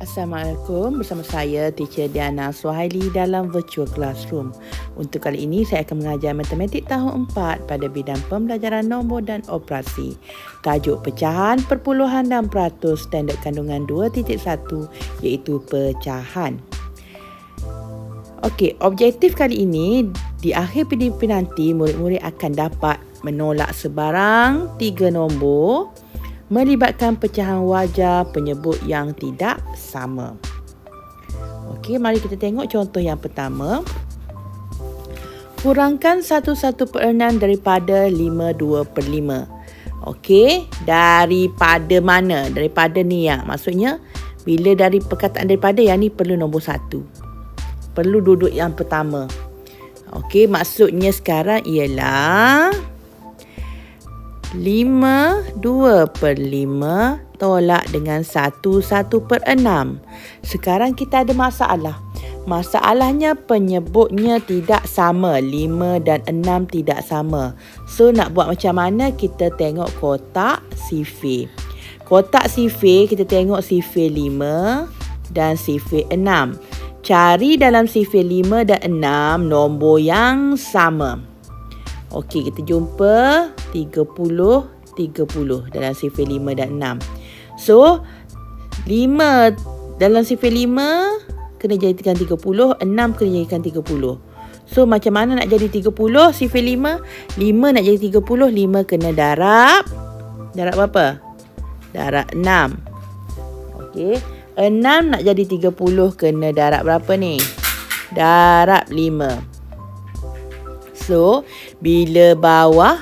Assalamualaikum, bersama saya Teacher Diana Suhaili dalam Virtual Classroom. Untuk kali ini saya akan mengajar matematik tahun 4 pada bidang pembelajaran nombor dan operasi. Tajuk pecahan, perpuluhan dan peratus standard kandungan 2.1 iaitu pecahan. Okey, objektif kali ini di akhir PDP nanti murid-murid akan dapat menolak sebarang 3 nombor melibatkan pecahan wajar penyebut yang tidak sama. Okey, mari kita tengok contoh yang pertama. Kurangkan 1/6 daripada 5/2/5. Okey, daripada mana? Daripada ni ya. Maksudnya bila dari perkataan daripada yang ni perlu nombor 1. Perlu duduk yang pertama. Okey, maksudnya sekarang ialah 5/2/5 tolak dengan 1/1/6. Sekarang kita ada masalah. Masalahnya penyebutnya tidak sama. 5 dan 6 tidak sama. So nak buat macam mana? Kita tengok kotak sifir. Kotak sifir kita tengok sifir 5 dan sifir 6. Cari dalam sifir 5 dan 6 nombor yang sama. Okey, kita jumpa 30 dalam sifir 5 dan 6. So, 5 dalam sifir 5 kena jadikan 30, 6 kena jadikan 30. So, macam mana nak jadi 30 sifir 5? 5 nak jadi 30, 5 kena darab. Darab berapa? Darab 6. Okey, 6 nak jadi 30 kena darab berapa ni? Darab 5. So, bila bawah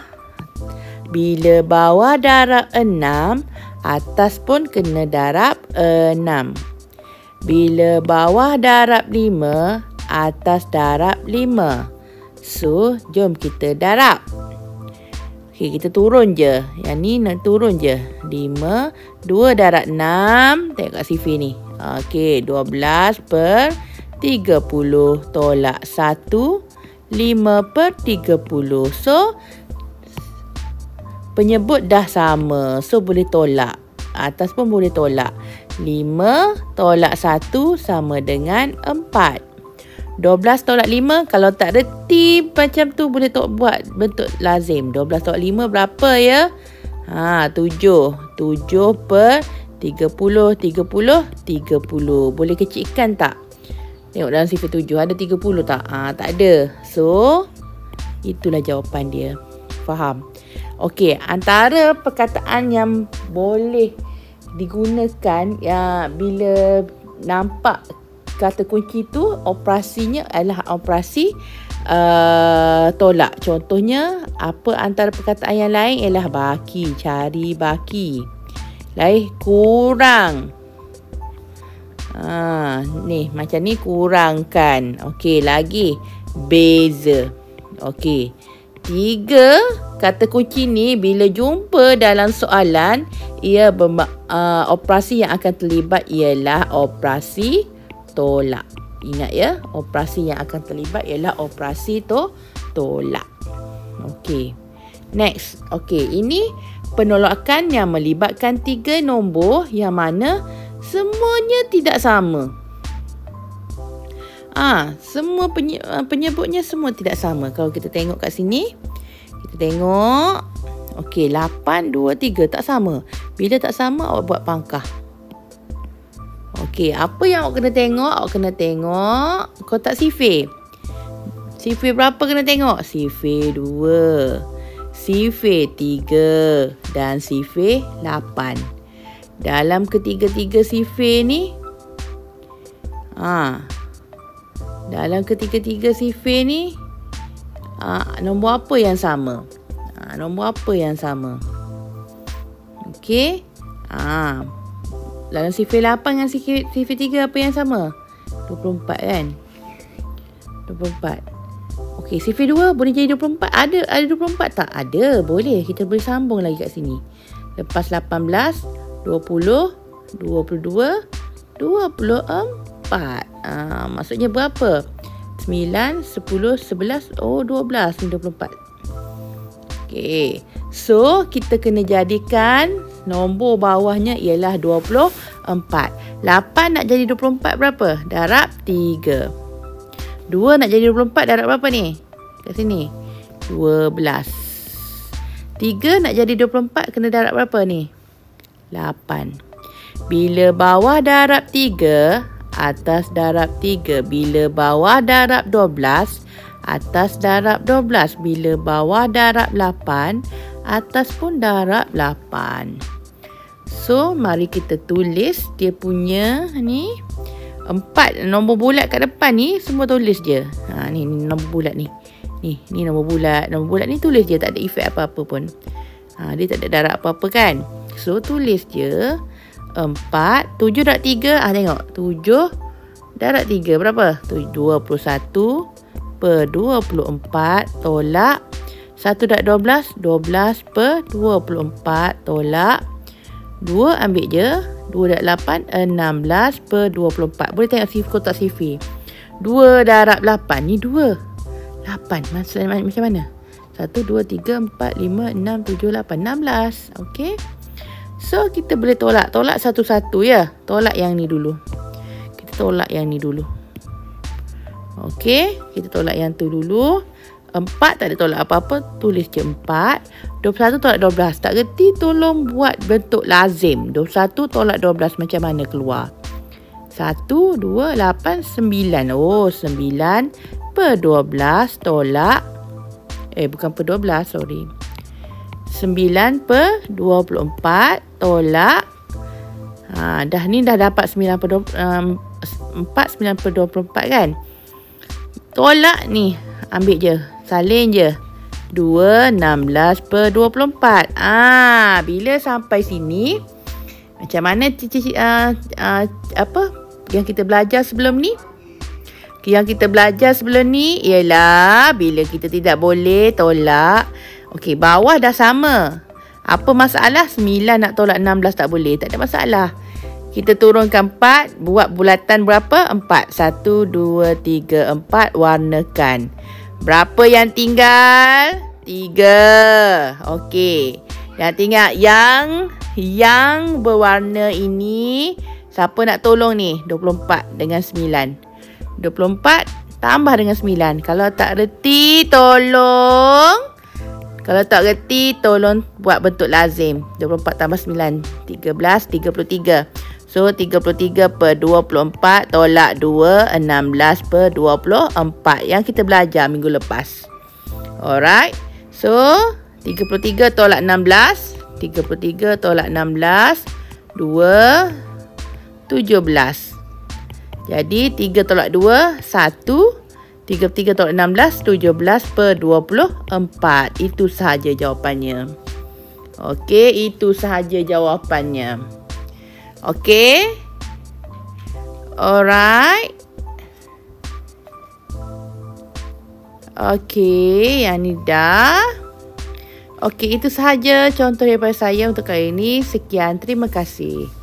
darab 6, atas pun kena darab 6. Bila bawah darab 5, atas darab 5. So, jom kita darab. Okey, kita turun je. Yang ni nak turun je. 5, 2 darab 6. Tengok kat sifir ni. Okey, 12/30 tolak 1. 5/30. So, penyebut dah sama. So, boleh tolak. Atas pun boleh tolak. 5 tolak 1 sama dengan 4. 12 tolak 5. Kalau tak reti macam tu, boleh buat bentuk lazim. 12 tolak 5 berapa ya? 7. 7/30. 30. Boleh kecilkan tak? Tengok dalam sifir 7 ada 30 tak? Tak ada. So, itulah jawapan dia. Faham? Okey, antara perkataan yang boleh digunakan ya, bila nampak kata kunci tu, operasinya adalah operasi tolak. Contohnya, apa antara perkataan yang lain ialah baki. Cari baki. Lain, kurang. Ni macam ni, kurangkan. Okey, lagi beza. Okey, 3 kata kunci ni bila jumpa dalam soalan, ia operasi yang akan terlibat ialah operasi tolak. Ingat ya, operasi yang akan terlibat ialah operasi tolak. Okey, next. Okey, ini penolakan yang melibatkan 3 nombor yang mana semuanya tidak sama. Semua penyebutnya semua tidak sama. Kalau kita tengok kat sini, kita tengok. Okey, 8, 2, 3 tak sama. Bila tak sama, awak buat pangkah. Okey, apa yang awak kena tengok? Awak kena tengok kotak sifir. Sifir berapa kena tengok? Sifir 2, sifir 3 dan sifir 8. Dalam ketiga-tiga sifir ni, dalam ketiga-tiga sifir ni, nombor apa yang sama? Nombor apa yang sama? Okey. Dalam sifir 8 dengan sifir 3 apa yang sama? 24 kan? 24. Okey, sifir 2 boleh jadi 24. Ada 24 tak? Ada, boleh. Kita boleh sambung lagi kat sini. Lepas 18, 20, 22, 24. Maksudnya berapa? 9, 10, 11, 12 ni 24. Okey. So, kita kena jadikan Nombor bawahnya ialah 24. 8 nak jadi 24 berapa? Darab 3. 2 nak jadi 24 darab berapa ni? Kat sini. 12. 3 nak jadi 24 kena darab berapa ni? 8. Bila bawah darab 3, atas darab 3. Bila bawah darab 12, atas darab 12. Bila bawah darab 8, atas pun darab 8. So, mari kita tulis dia punya ni. 4 nombor bulat kat depan ni semua tulis je. Ni nombor bulat ni. Ni nombor bulat. Nombor bulat ni tulis je, tak ada efek apa-apa pun. Dia tak ada darab apa-apa kan. So, tulis je 4. 7 darab 3. Tengok. 7 darab 3 berapa? 21 per 24 tolak 1 darab 12. 12 per 24 tolak 2 ambil je. 2 darab 8. 16 per 24. Boleh tengok kotak CV. 2 darab 8. Ni 2. 8. Macam mana? 1, 2, 3, 4, 5, 6, 7, 8. 16. Okey. So, kita boleh tolak. Tolak satu-satu ya. Tolak yang ni dulu. Kita tolak yang ni dulu. Okey. Kita tolak yang tu dulu. 4 tak ada tolak apa-apa. Tulis je 4. 21 tolak 12. Tak reti tolong buat bentuk lazim. 21 tolak 12 macam mana keluar? 1, 2, 8, 9. Oh, 9 per 12 tolak. Bukan per 12, sorry. 9 per 24 tolak. Ni dah dapat 9 per 24 kan. Tolak ni. Ambil je. Salin je. 2, 16 per 24. Bila sampai sini. Macam mana apa yang kita belajar sebelum ni? Yang kita belajar sebelum ni ialah bila kita tidak boleh tolak. Okey, bawah dah sama. Apa masalah? 9 nak tolak 16 tak boleh. Tak ada masalah. Kita turunkan 4. Buat bulatan berapa? 4. 1, 2, 3, 4. Warnakan. Berapa yang tinggal? 3. Okey. Dan tinggal yang berwarna ini. Siapa nak tolong ni? 24 dengan 9. 24 tambah dengan 9. Kalau tak reti, tolong. Kalau tak reti, tolong buat bentuk lazim. 24 tambah 9. 13, 33. So, 33 per 24 tolak 2. 16 per 24. Yang kita belajar minggu lepas. Alright. So, 33 tolak 16. 33 tolak 16. 2. 17. Jadi, 3 tolak 2, 1. 33 tolak 16, 17 per 24. Itu sahaja jawapannya. Okey, itu sahaja jawapannya. Okey. Alright. Okey, yang ni dah. Okey, itu sahaja contoh daripada saya untuk kali ini. Sekian, terima kasih.